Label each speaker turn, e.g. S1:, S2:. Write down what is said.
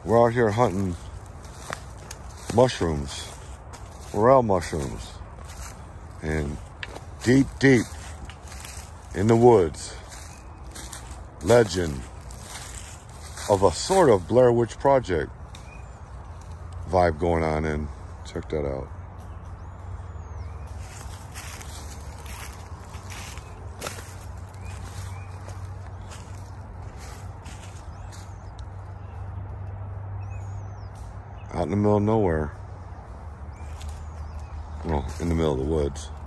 S1: We're out here hunting mushrooms, morel mushrooms, and deep in the woods, legend of a sort of Blair Witch Project vibe going on, and check that out. Out in the middle of nowhere. Well, in the middle of the woods.